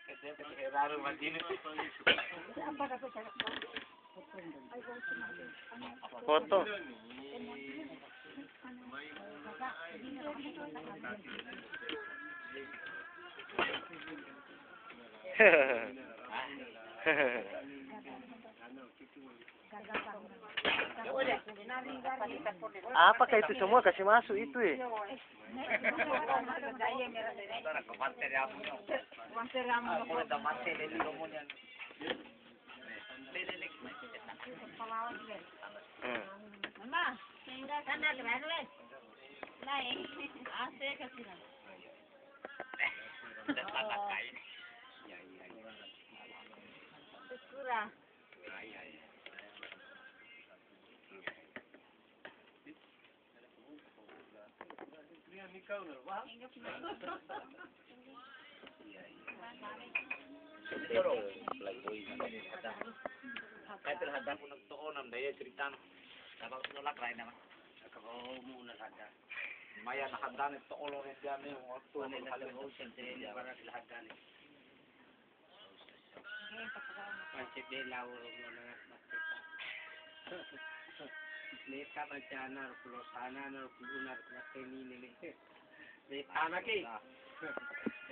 Foto. Apakah itu semua kasih masuk itu Mama, kan ada lagi. Lain, asik kasih. Kurang. Kahit lahat ako nagtuon daya cerita kapag nolak ray naman. Ako muna hada. Maya nakanda nito ulo ni diyan yung tuon ni halim ocean para lahat dan. Pancit de lawo mo na makita. Neta bacana pulosana na pulunar na teni ni. Neta na ki.